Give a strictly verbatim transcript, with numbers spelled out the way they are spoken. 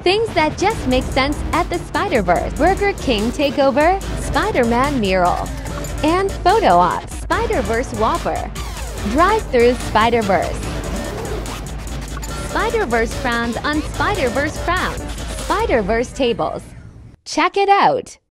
Things that just make sense at the Spider-Verse. Burger King Takeover, Spider-Man Mural, and Photo Op, Spider-Verse Whopper, Drive-Thru Spider-Verse, Spider-Verse Frowns on Spider-Verse Crowns, Spider-Verse Tables. Check it out!